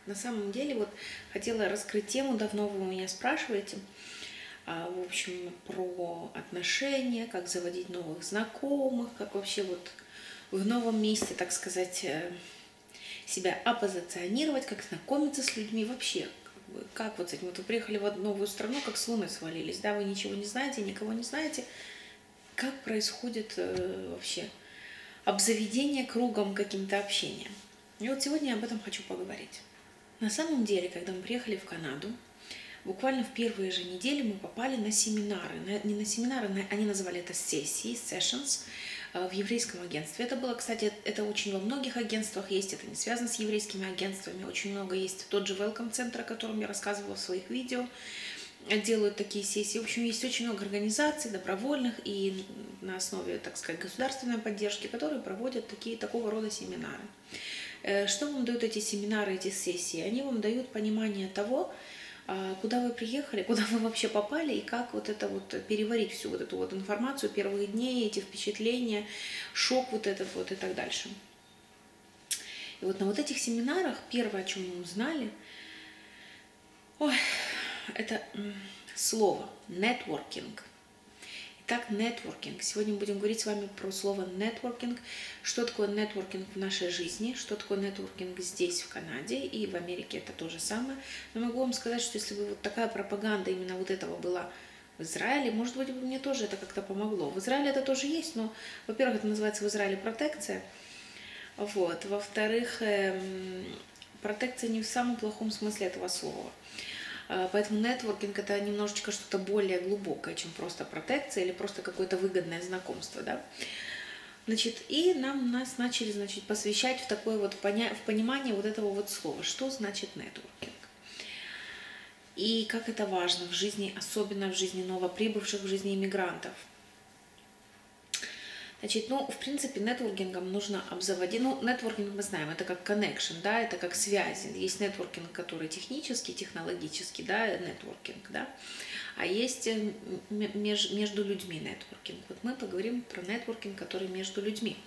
На самом деле, вот хотела раскрыть тему, давно вы у меня спрашиваете, в общем, про отношения, как заводить новых знакомых, как вообще вот в новом месте, так сказать, себя оппозиционировать, как знакомиться с людьми вообще. Как вот с этим? Вот вы приехали в новую страну, как с луны свалились, да, вы ничего не знаете, никого не знаете. Как происходит вообще обзаведение кругом каким-то общением? И вот сегодня я об этом хочу поговорить. На самом деле, когда мы приехали в Канаду, буквально в первые же недели мы попали на семинары. Не на семинары, они называли это сессии, sessions, в еврейском агентстве. Это было, кстати, это очень во многих агентствах есть, это не связано с еврейскими агентствами. Очень много есть тот же Welcome Center, о котором я рассказывала в своих видео. Делают такие сессии. В общем, есть очень много организаций добровольных и на основе, так сказать, государственной поддержки, которые проводят такого рода семинары. Что вам дают эти семинары, эти сессии? Они вам дают понимание того, куда вы приехали, куда вы вообще попали и как вот это вот переварить всю вот эту вот информацию первых дней, эти впечатления, шок вот этот вот и так дальше. И вот на вот этих семинарах первое, о чем мы узнали, это слово «нетворкинг». Итак, нетворкинг. Сегодня мы будем говорить с вами про слово нетворкинг. Что такое нетворкинг в нашей жизни, что такое нетворкинг здесь, в Канаде, и в Америке это то же самое. Но могу вам сказать, что если бы вот такая пропаганда именно вот этого была в Израиле, может быть, мне тоже это как-то помогло. В Израиле это тоже есть, но, во-первых, это называется в Израиле протекция. Вот. Во-вторых, протекция не в самом плохом смысле этого слова. Поэтому нетворкинг – это немножечко что-то более глубокое, чем просто протекция или просто какое-то выгодное знакомство. Да? Значит, и нас начали посвящать в такое вот в понимание вот этого вот слова. Что значит нетворкинг? И как это важно в жизни, особенно в жизни новоприбывших, в жизни иммигрантов. Значит, в принципе, нетворкингом нужно обзаводить. Нетворкинг мы знаем, это как connection, да, это как связи. Есть нетворкинг, который технический, технологический, да, нетворкинг, да. А есть между людьми нетворкинг. Вот мы поговорим про нетворкинг, который между людьми.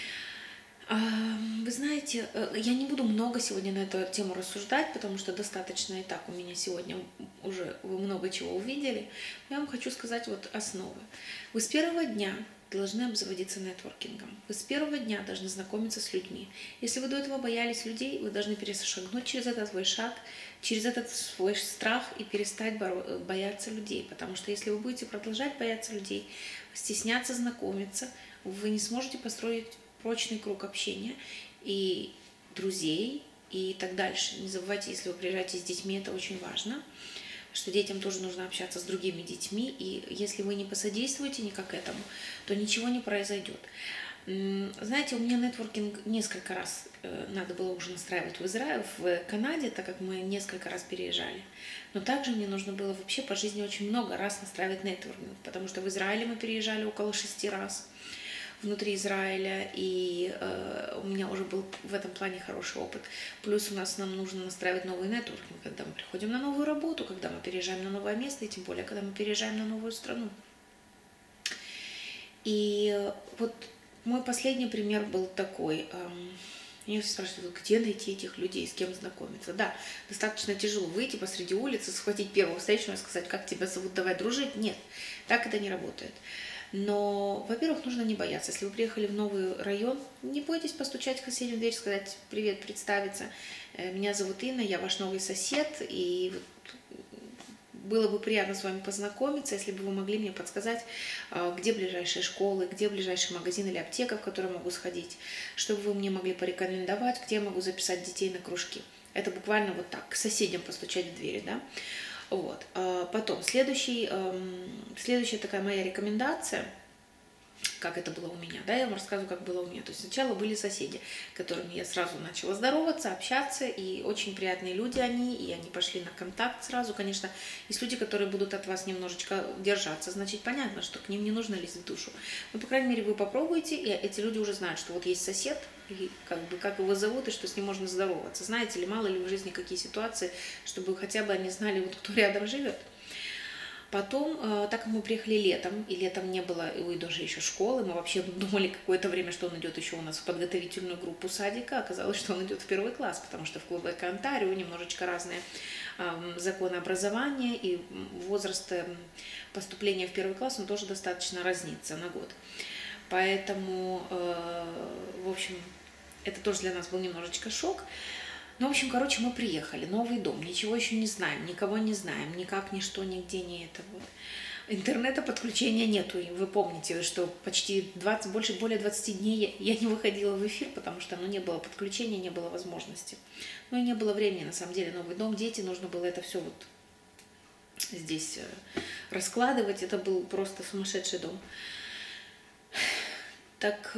Вы знаете, я не буду много сегодня на эту тему рассуждать, потому что достаточно и так у меня сегодня уже вы много чего увидели. Я вам хочу сказать вот основы. Вы с первого дня должны обзаводиться нетворкингом. Вы с первого дня должны знакомиться с людьми. Если вы до этого боялись людей, вы должны перешагнуть через этот свой шаг, через этот свой страх и перестать бояться людей. Потому что если вы будете продолжать бояться людей, стесняться знакомиться, вы не сможете построить прочный круг общения и друзей и так дальше. Не забывайте, если вы приезжаете с детьми, это очень важно, что детям тоже нужно общаться с другими детьми, и если вы не посодействуете никак этому, то ничего не произойдет. Знаете, у меня нетворкинг несколько раз надо было уже настраивать в Канаде, так как мы несколько раз переезжали. Но также мне нужно было вообще по жизни очень много раз настраивать нетворкинг, потому что в Израиле мы переезжали около 6 раз внутри Израиля, и у меня уже был в этом плане хороший опыт. Плюс нам нужно настраивать новый нетворкинг, когда мы приходим на новую работу, когда мы переезжаем на новое место, и тем более, когда мы переезжаем на новую страну. И вот мой последний пример был такой. Меня все спрашивают, где найти этих людей, с кем знакомиться. Да, достаточно тяжело выйти посреди улицы, схватить первого встречного и сказать, как тебя зовут, давай дружить. Нет, так это не работает. Но, во-первых, нужно не бояться. Если вы приехали в новый район, не бойтесь постучать в соседнюю дверь, сказать привет, представиться. Меня зовут Инна, я ваш новый сосед, и было бы приятно с вами познакомиться, если бы вы могли мне подсказать, где ближайшие школы, где ближайший магазин или аптека, в который могу сходить, чтобы вы мне могли порекомендовать, где я могу записать детей на кружки. Это буквально вот так, к соседям постучать в двери, да. Вот. Потом, следующая такая моя рекомендация, как это было у меня, да, я вам рассказываю, как было у меня. То есть сначала были соседи, с которыми я сразу начала здороваться, общаться, и очень приятные люди и они пошли на контакт сразу. Конечно, есть люди, которые будут от вас немножечко держаться, значит, понятно, что к ним не нужно лезть в душу. Но, по крайней мере, вы попробуйте, и эти люди уже знают, что вот есть сосед, и как его зовут, и что с ним можно здороваться. Знаете ли, мало ли в жизни какие ситуации, чтобы хотя бы они знали, вот кто рядом живет. Потом, так как мы приехали летом, и летом не было у Идоши еще школы, мы вообще думали какое-то время, что он идет еще у нас в подготовительную группу садика, оказалось, что он идет в первый класс, потому что в клубе Онтарио немножечко разные законы образования, и возраст поступления в первый класс, он тоже достаточно разнится на год. Поэтому, в общем, это тоже для нас был немножечко шок. Ну, в общем, короче, мы приехали, новый дом, ничего еще не знаем, никого не знаем, никак, ничто, нигде не это вот. Интернета подключения нету, и вы помните, что почти более 20 дней я не выходила в эфир, потому что не было подключения, не было возможности. Ну и не было времени, на самом деле, новый дом, дети, нужно было это все вот здесь раскладывать, это был просто сумасшедший дом. Так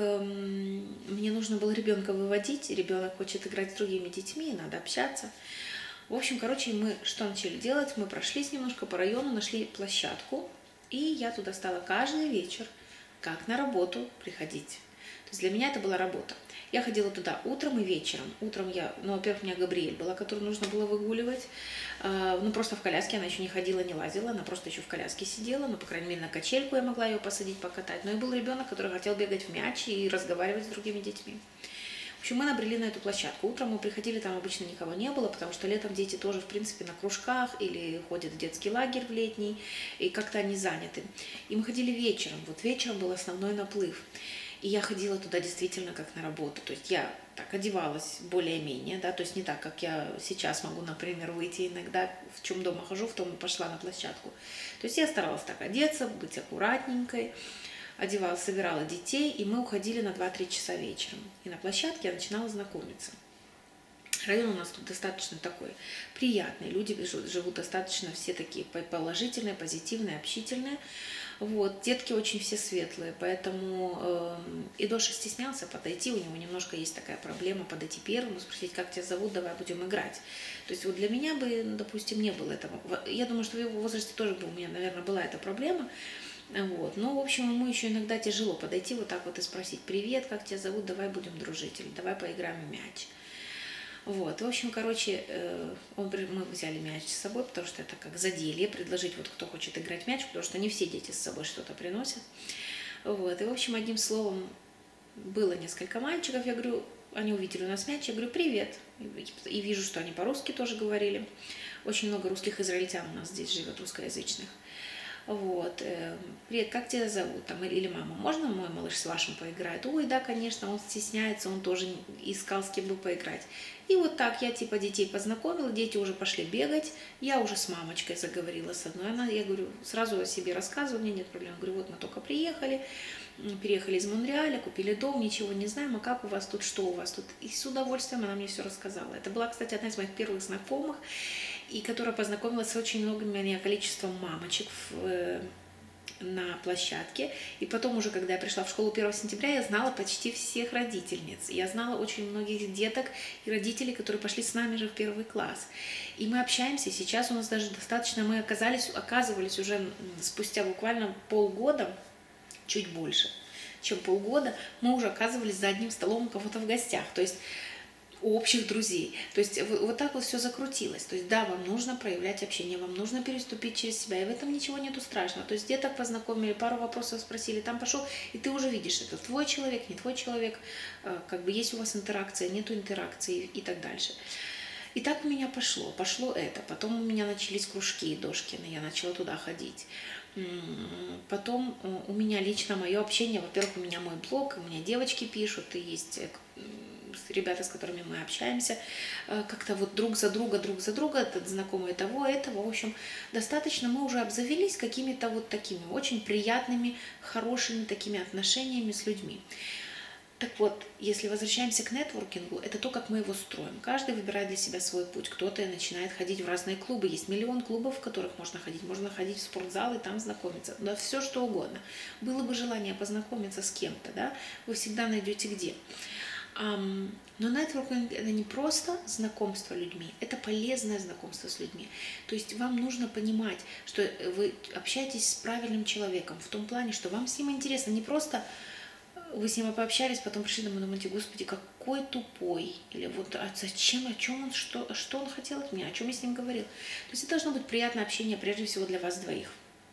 мне нужно было ребенка выводить, ребенок хочет играть с другими детьми, надо общаться. В общем, короче, мы что начали делать? Мы прошлись немножко по району, нашли площадку, и я туда стала каждый вечер, как на работу, приходить. То есть для меня это была работа. Я ходила туда утром и вечером. Утром во-первых, у меня Габриэль была, которую нужно было выгуливать. Просто в коляске она еще не ходила, не лазила, она просто еще в коляске сидела. По крайней мере, на качельку я могла ее посадить, покатать. Но и был ребенок, который хотел бегать в мяч и разговаривать с другими детьми. В общем, мы набрели на эту площадку. Утром мы приходили, там обычно никого не было, потому что летом дети тоже, в принципе, на кружках или ходят в детский лагерь в летний, и как-то они заняты. И мы ходили вечером. Вот вечером был основной наплыв. И я ходила туда действительно как на работу. То есть я так одевалась более-менее, да, то есть не так, как я сейчас могу, например, выйти иногда, в чем дома хожу, в том и пошла на площадку. То есть я старалась так одеться, быть аккуратненькой, одевалась, собирала детей, и мы уходили на 2-3 часа вечером. И на площадке я начинала знакомиться. Район у нас тут достаточно такой приятный, люди живут достаточно все такие положительные, позитивные, общительные. Вот, детки очень все светлые, поэтому Идоша стеснялся подойти, у него немножко есть такая проблема подойти первым, спросить, как тебя зовут, давай будем играть. То есть вот для меня бы, допустим, не было этого. Я думаю, что в его возрасте тоже бы у меня, наверное, была эта проблема. Вот. Но, в общем, ему еще иногда тяжело подойти вот так вот и спросить, привет, как тебя зовут, давай будем дружить, или давай поиграем в мяч. Вот, в общем, короче, мы взяли мяч с собой, потому что это как заделье, предложить вот кто хочет играть в мяч, потому что не все дети с собой что-то приносят. Вот, и, в общем, одним словом, было несколько мальчиков, я говорю, они увидели у нас мяч, я говорю, привет, и вижу, что они по-русски тоже говорили. Очень много русских израильтян у нас здесь живет, русскоязычных. Вот, привет, как тебя зовут? Там, или мама, можно мой малыш с вашим поиграет? Ой, да, конечно, он стесняется, он тоже искал, с кем бы поиграть. И вот так я типа детей познакомила, дети уже пошли бегать, я уже с мамочкой заговорила с одной. Я говорю, сразу о себе рассказываю, у меня нет проблем. Я говорю, вот мы только приехали из Монреаля, купили дом, ничего не знаем, а как у вас тут, что у вас тут? И с удовольствием она мне все рассказала. Это была, кстати, одна из моих первых знакомых, и которая познакомилась с очень многим количеством мамочек на площадке. И потом уже, когда я пришла в школу 1 сентября, я знала почти всех родительниц. Я знала очень многих деток и родителей, которые пошли с нами же в 1 класс. И мы общаемся. Сейчас у нас даже достаточно, мы оказывались уже спустя буквально полгода, чуть больше, чем полгода, мы уже оказывались за одним столом у кого-то в гостях. То есть у общих друзей. То есть вот так вот все закрутилось. То есть да, вам нужно проявлять общение, вам нужно переступить через себя, и в этом ничего нету страшного. То есть деток познакомили, пару вопросов спросили, там пошел, и ты уже видишь, это твой человек, не твой человек, как бы есть у вас интеракция, нету интеракции и так дальше. И так у меня пошло это. Потом у меня начались кружки Дошкины, я начала туда ходить. Потом у меня лично мое общение, во-первых, у меня мой блог, у меня девочки пишут, и есть ребята, с которыми мы общаемся, как-то вот друг за друга, знакомые того, этого. В общем, достаточно мы уже обзавелись какими-то вот такими очень приятными, хорошими такими отношениями с людьми. Так вот, если возвращаемся к нетворкингу, это то, как мы его строим. Каждый выбирает для себя свой путь. Кто-то начинает ходить в разные клубы. Есть миллион клубов, в которых можно ходить. Можно ходить в спортзал и там знакомиться. Да, все что угодно. Было бы желание познакомиться с кем-то, да, вы всегда найдете где. Но нетворкинг – это не просто знакомство с людьми, это полезное знакомство с людьми. То есть вам нужно понимать, что вы общаетесь с правильным человеком в том плане, что вам с ним интересно. Не просто вы с ним пообщались, потом пришли домой, думаете, господи, какой тупой. Или вот зачем, о чем он, что он хотел от меня, о чем я с ним говорил. То есть это должно быть приятное общение прежде всего для вас двоих.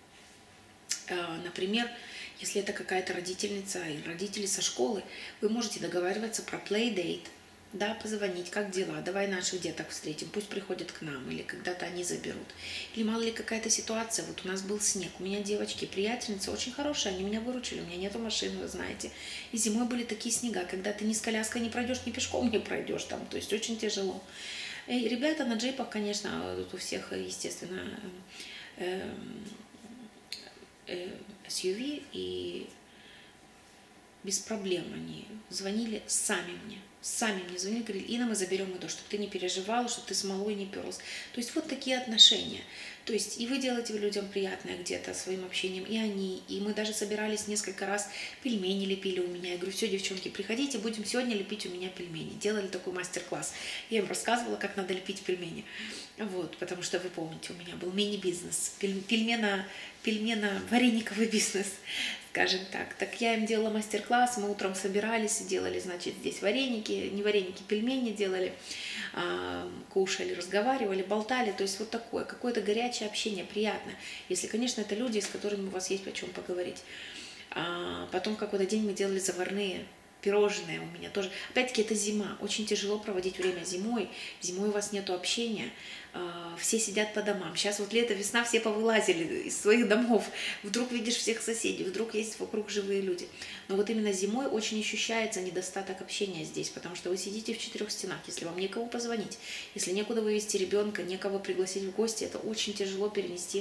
Например, если это какая-то родительница или родители со школы, вы можете договариваться про playdate, да, позвонить, как дела, давай наших деток встретим, пусть приходят к нам, или когда-то они заберут. Или мало ли какая-то ситуация, вот у нас был снег, у меня девочки, приятельницы очень хорошие, они меня выручили, у меня нету машины, вы знаете. И зимой были такие снега, когда ты ни с коляской не пройдешь, ни пешком не пройдешь там, то есть очень тяжело. И ребята на джипах, конечно, тут у всех, естественно, SUV, и без проблем они звонили сами мне звонили, говорили: Инна, мы заберем эту, чтобы ты не переживала, чтобы ты с малой не перлась. То есть вот такие отношения. То есть и вы делаете людям приятное где-то своим общением, и они, и мы даже собирались несколько раз, пельмени лепили у меня. Я говорю: все, девчонки, приходите, будем сегодня лепить у меня пельмени. Делали такой мастер-класс. Я им рассказывала, как надо лепить пельмени. Вот, потому что вы помните, у меня был мини-бизнес, пельмено-варениковый бизнес, скажем так. Так я им делала мастер-класс, мы утром собирались и делали, значит, здесь вареники, не вареники, пельмени делали, кушали, разговаривали, болтали. То есть вот такое, какое-то горячее общение, приятно. Если, конечно, это люди, с которыми у вас есть о чем поговорить. Потом какой-то день мы делали заварные пирожные у меня тоже. Опять-таки, это зима. Очень тяжело проводить время зимой. Зимой у вас нету общения. Все сидят по домам. Сейчас вот лето, весна, все повылазили из своих домов. Вдруг видишь всех соседей, вдруг есть вокруг живые люди. Но вот именно зимой очень ощущается недостаток общения здесь, потому что вы сидите в четырех стенах. Если вам некого позвонить, если некуда вывести ребенка, некого пригласить в гости, это очень тяжело перенести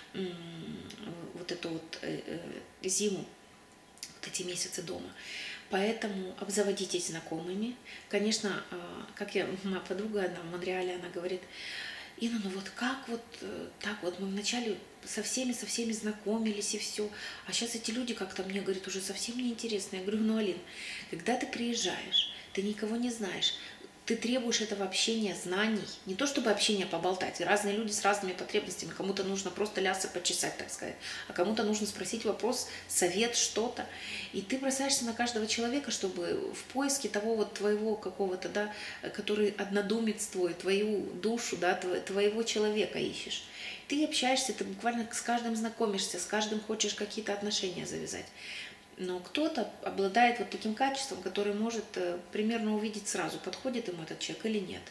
вот эту вот зиму, вот эти месяцы дома. Поэтому обзаводитесь знакомыми. Конечно, как моя подруга одна в Монреале, она говорит: Инна, ну вот как вот так вот, мы вначале со всеми знакомились и все, а сейчас эти люди как-то мне, говорят, уже совсем неинтересны. Я говорю: ну, Алин, когда ты приезжаешь, ты никого не знаешь, ты требуешь этого общения, знаний, не то чтобы общение поболтать, разные люди с разными потребностями, кому-то нужно просто лясы почесать, так сказать, а кому-то нужно спросить вопрос, совет, что-то, и ты бросаешься на каждого человека, чтобы в поиске того вот твоего какого-то, да, который однодумец твой, твою душу, да, твоего человека ищешь. Ты общаешься, ты буквально с каждым знакомишься, с каждым хочешь какие-то отношения завязать. Но кто-то обладает вот таким качеством, который может примерно увидеть сразу, подходит ему этот человек или нет.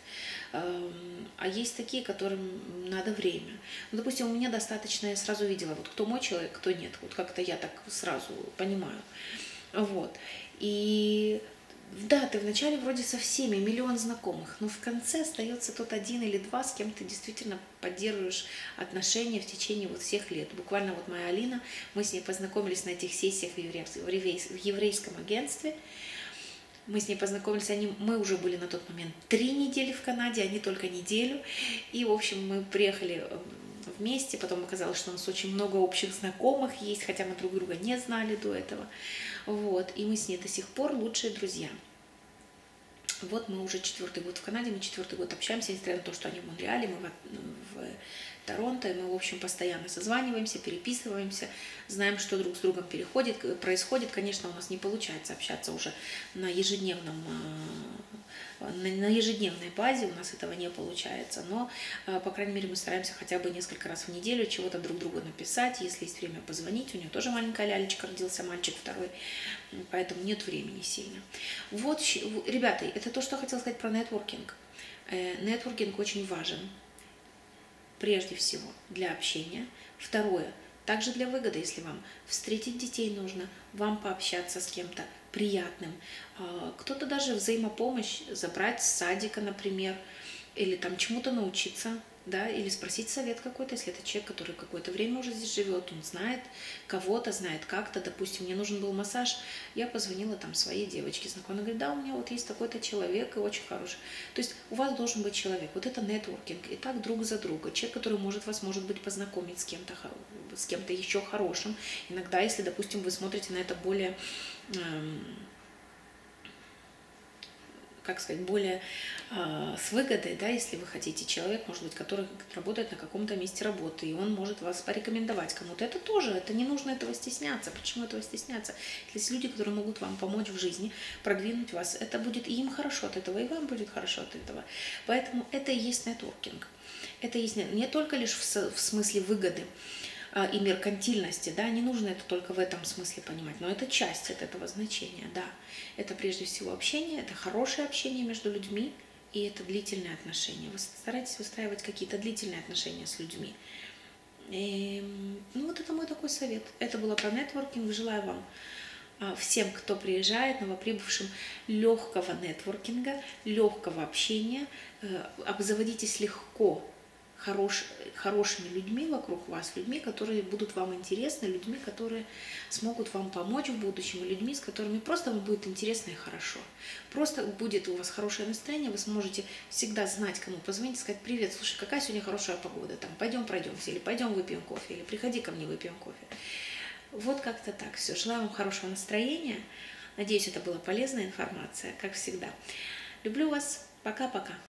А есть такие, которым надо время. Ну, допустим, у меня достаточно, я сразу видела, вот кто мой человек, кто нет. Вот как-то я так сразу понимаю. Вот. И да, ты вначале вроде со всеми, миллион знакомых, но в конце остается тот один или два, с кем ты действительно поддерживаешь отношения в течение вот всех лет. Буквально вот моя Алина, мы с ней познакомились на этих сессиях в еврейском агентстве. Мы с ней познакомились, мы уже были на тот момент 3 недели в Канаде, они только неделю. И, в общем, мы приехали вместе, потом оказалось, что у нас очень много общих знакомых есть, хотя мы друг друга не знали до этого. Вот, и мы с ней до сих пор лучшие друзья. Вот мы уже 4-й год в Канаде, мы 4-й год общаемся, несмотря на то, что они в Монреале, мы в Торонто, и мы, в общем, постоянно созваниваемся, переписываемся, знаем, что друг с другом происходит. Конечно, у нас не получается общаться уже на ежедневной базе, у нас этого не получается, но, по крайней мере, мы стараемся хотя бы несколько раз в неделю чего-то друг другу написать, если есть время позвонить. У нее тоже маленькая лялечка, родился мальчик второй, поэтому нет времени сильно. Вот, ребята, это то, что я хотела сказать про нетворкинг. Нетворкинг очень важен. Прежде всего для общения. Второе, также для выгоды, если вам встретить детей нужно, вам пообщаться с кем-то приятным. Кто-то даже взаимопомощь забрать с садика, например, или там чему-то научиться, да, или спросить совет какой-то, если это человек, который какое-то время уже здесь живет, он знает кого-то, знает как-то. Допустим, мне нужен был массаж, я позвонила там своей девочке знакомой, она говорит: да, у меня вот есть такой-то человек и очень хороший. То есть у вас должен быть человек, вот это нетворкинг, и так друг за друга, человек, который может вас, может быть, познакомить с кем-то еще хорошим. Иногда, если, допустим, вы смотрите на это более как сказать, более с выгодой, да, если вы хотите, человек, может быть, который работает на каком-то месте работы, и он может вас порекомендовать кому-то. Это тоже, это не нужно этого стесняться. Почему этого стесняться? Есть люди, которые могут вам помочь в жизни, продвинуть вас. Это будет и им хорошо от этого, и вам будет хорошо от этого. Поэтому это и есть нетворкинг. Это есть не только лишь в смысле выгоды. и меркантильности, да, не нужно это только в этом смысле понимать, но это часть от этого значения, да. Это прежде всего общение, это хорошее общение между людьми, и это длительные отношения. Вы старайтесь выстраивать какие-то длительные отношения с людьми. Ну вот это мой такой совет. Это было про нетворкинг. Желаю вам всем, кто приезжает, новоприбывшим, легкого нетворкинга, легкого общения. Обзаводитесь легко хорошими людьми вокруг вас, людьми, которые будут вам интересны, людьми, которые смогут вам помочь в будущем, людьми, с которыми просто вам будет интересно и хорошо. Просто будет у вас хорошее настроение, вы сможете всегда знать, кому позвонить, сказать: привет, слушай, какая сегодня хорошая погода, там, пойдем пройдемся, или пойдем выпьем кофе, или приходи ко мне, выпьем кофе. Вот как-то так. Все. Желаю вам хорошего настроения. Надеюсь, это была полезная информация, как всегда. Люблю вас. Пока-пока.